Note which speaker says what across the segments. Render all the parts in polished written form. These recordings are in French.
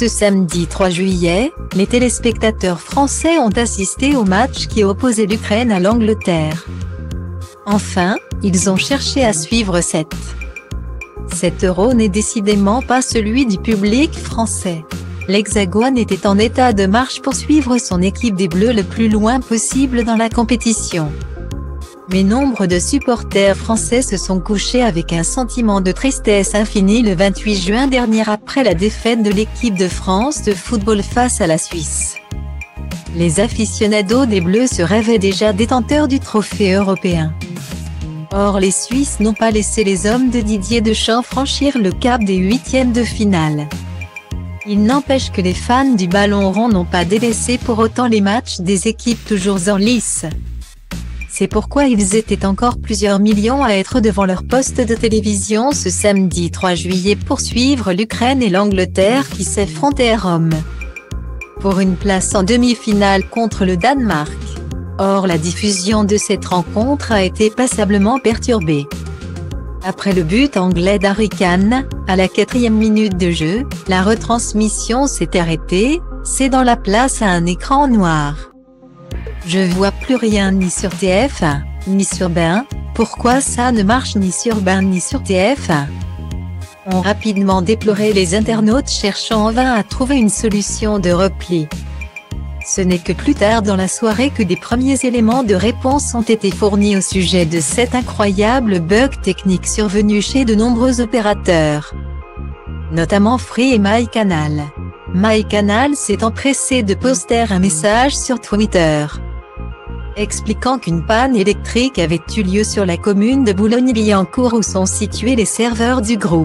Speaker 1: Ce samedi 3 juillet, les téléspectateurs français ont assisté au match qui opposait l'Ukraine à l'Angleterre. Enfin, ils ont cherché à suivre cet Euro n'est décidément pas celui du public français. L'Hexagone était en état de marche pour suivre son équipe des Bleus le plus loin possible dans la compétition. Mais nombre de supporters français se sont couchés avec un sentiment de tristesse infinie le 28 juin dernier après la défaite de l'équipe de France de football face à la Suisse. Les aficionados des Bleus se rêvaient déjà détenteurs du trophée européen. Or les Suisses n'ont pas laissé les hommes de Didier Deschamps franchir le cap des huitièmes de finale. Il n'empêche que les fans du ballon rond n'ont pas délaissé pour autant les matchs des équipes toujours en lice. C'est pourquoi ils étaient encore plusieurs millions à être devant leur poste de télévision ce samedi 3 juillet pour suivre l'Ukraine et l'Angleterre qui s'affrontaient à Rome pour une place en demi-finale contre le Danemark. Or la diffusion de cette rencontre a été passablement perturbée. Après le but anglais d'Harry Kane, à la 4e minute de jeu, la retransmission s'est arrêtée, cédant la place à un écran noir. Je vois plus rien ni sur TF1, ni sur BeIN, pourquoi ça ne marche ni sur BeIN ni sur TF1 ? Ont rapidement déploré les internautes cherchant en vain à trouver une solution de repli. Ce n'est que plus tard dans la soirée que des premiers éléments de réponse ont été fournis au sujet de cet incroyable bug technique survenu chez de nombreux opérateurs, notamment Free et MyCanal. MyCanal s'est empressé de poster un message sur Twitter expliquant qu'une panne électrique avait eu lieu sur la commune de Boulogne-Billancourt où sont situés les serveurs du groupe.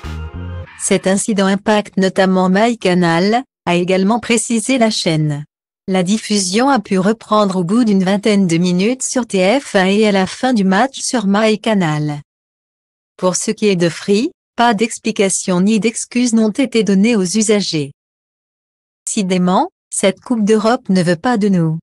Speaker 1: Cet incident impacte notamment MyCanal, a également précisé la chaîne. La diffusion a pu reprendre au bout d'une vingtaine de minutes sur TF1 et à la fin du match sur MyCanal. Pour ce qui est de Free, pas d'explications ni d'excuses n'ont été données aux usagers. Décidément, cette Coupe d'Europe ne veut pas de nous.